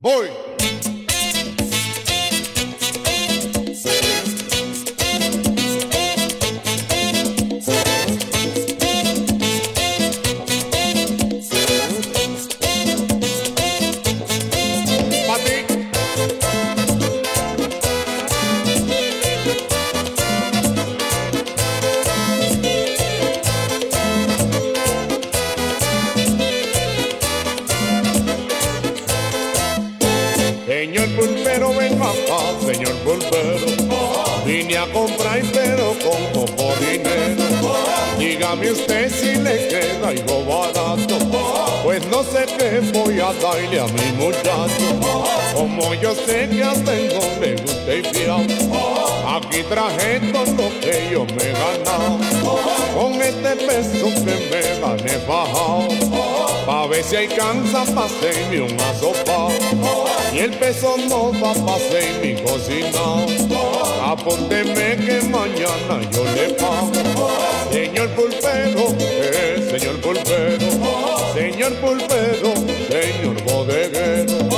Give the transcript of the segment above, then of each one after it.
Voy. Señor pulpero, venga acá, señor pulpero. Vine a comprar pero con poco dinero. Dígame usted si le queda algo barato, pues no sé qué voy a darle a mi muchacho. Como yo sé que hasta el nombre usted es fiel, aquí traje todo lo que yo me he ganado. Con este peso que me gané bajado, pa' ver si alcanza pa' hacerme un asopao. Y el peso no va pa' hacer mi cocinado. Apúnteme que mañana yo le pago. Señor pulpero, señor pulpero. Señor pulpero, señor bodeguero.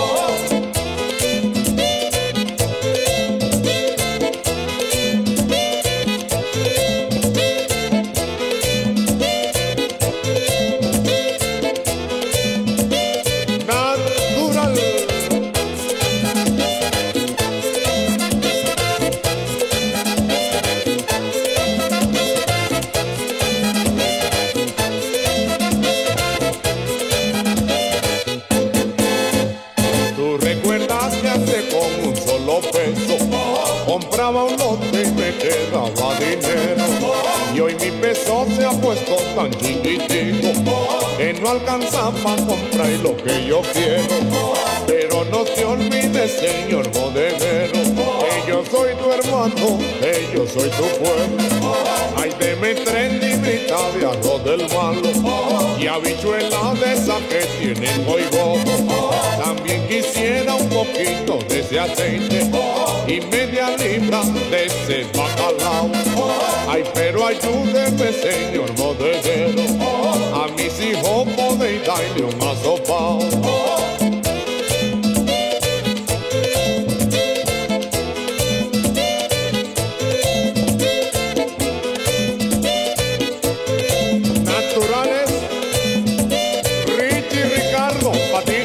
Con un solo peso compraba un lote y me quedaba dinero. Y hoy mi peso se ha puesto tan chiquitico que no alcanza para comprar lo que yo quiero. Pero no te olvides, señor bodeguero, que yo soy tu hermano, que yo soy tu pueblo. Ay, deme 3 libritas de arroz del malo y habichuelas de esa que tienen muy gozo. También quisiera un poquito de ese aceite y media libra de ese bacalao. Ay, pero ayúdeme, señor bodeguero, a mis hijos podéis darle un asopao. Naturales, Richie y Ricardo, pa' ti.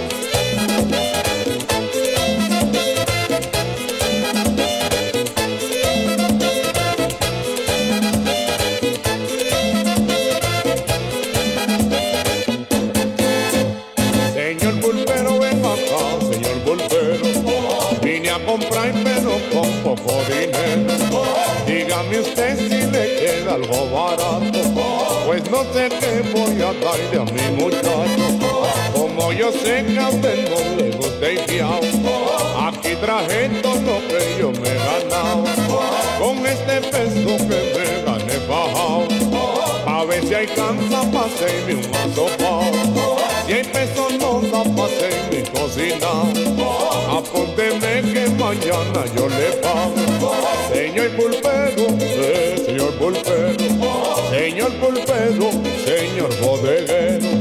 Señor pulpero, ven acá, señor pulpero. Vine a comprar pero con poco dinero. Dígame usted si le queda algo barato, pues no sé qué voy a darle a mi muchacho. Como yo sé que a usted no le gusta el fiao, aquí traje todo lo que yo me he ganado. Con este peso que me gané bajado, a ver si alcanza pa' hacerme un asopao. Si hay peso no da pa' hacer mi cocina, apúnteme que mañana yo le pago. Señor pulpero, señor pulpero. Señor pulpero, señor bodeguero.